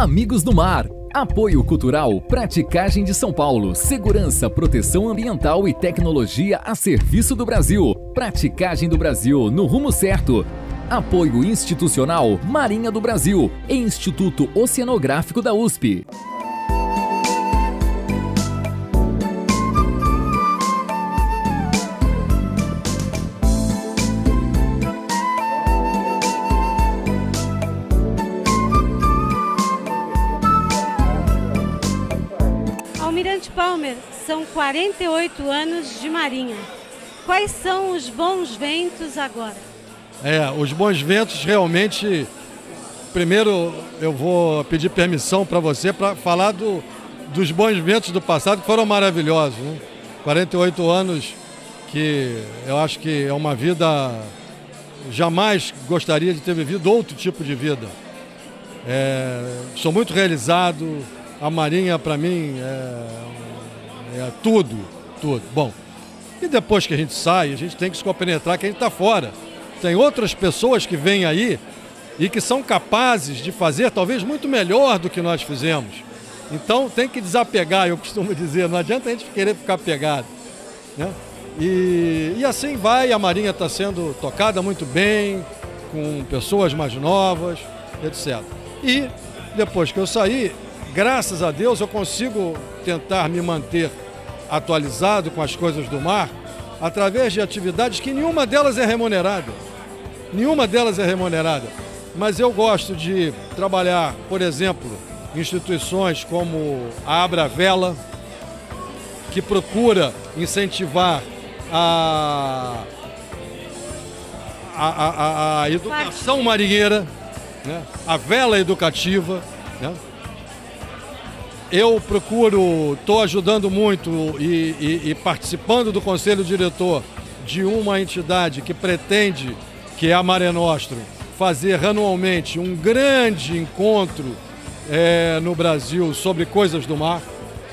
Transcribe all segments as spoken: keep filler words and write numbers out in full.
Amigos do Mar. Apoio Cultural, Praticagem de São Paulo, Segurança, Proteção Ambiental e Tecnologia a serviço do Brasil. Praticagem do Brasil, no rumo certo. Apoio Institucional, Marinha do Brasil e Instituto Oceanográfico da U S P. Almirante Palmer, são quarenta e oito anos de Marinha. Quais são os bons ventos agora? É, os bons ventos realmente... Primeiro eu vou pedir permissão para você para falar do, dos bons ventos do passado, que foram maravilhosos, né? quarenta e oito anos que eu acho que é uma vida... Jamais gostaria de ter vivido outro tipo de vida. É, sou muito realizado. A Marinha, para mim, é, é tudo, tudo. Bom, e depois que a gente sai, a gente tem que se compenetrar que a gente está fora. Tem outras pessoas que vêm aí e que são capazes de fazer talvez muito melhor do que nós fizemos. Então tem que desapegar, eu costumo dizer, não adianta a gente querer ficar pegado, né? E, e assim vai, a Marinha está sendo tocada muito bem, com pessoas mais novas, etcétera. E depois que eu saí, graças a Deus eu consigo tentar me manter atualizado com as coisas do mar através de atividades que nenhuma delas é remunerada. Nenhuma delas é remunerada. Mas eu gosto de trabalhar, por exemplo, instituições como a Abravela, que procura incentivar a, a, a, a educação marinheira, né? A vela educativa, né? Eu procuro, estou ajudando muito e, e, e participando do conselho diretor de uma entidade que pretende, que é a Mare Nostrum, fazer anualmente um grande encontro é, no Brasil sobre coisas do mar.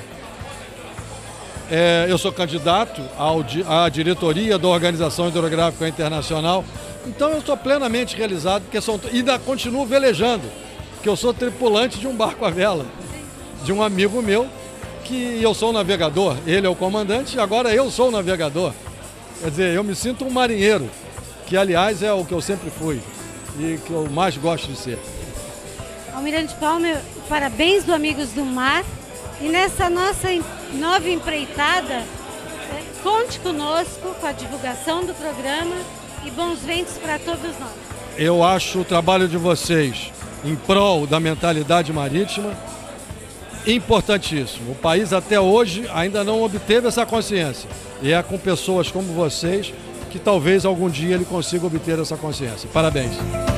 É, eu sou candidato ao, à diretoria da Organização Hidrográfica Internacional, então eu estou plenamente realizado, porque são, ainda continuo velejando, porque eu sou tripulante de um barco à vela, de um amigo meu, que eu sou o navegador, ele é o comandante e agora eu sou o navegador. Quer dizer, eu me sinto um marinheiro, que aliás é o que eu sempre fui e que eu mais gosto de ser. Almirante Palmer, parabéns do Amigos do Mar, e nessa nossa nova empreitada, conte conosco com a divulgação do programa e bons ventos para todos nós. Eu acho o trabalho de vocês em prol da mentalidade marítima importantíssimo. O país até hoje ainda não obteve essa consciência. E é com pessoas como vocês que talvez algum dia ele consiga obter essa consciência. Parabéns.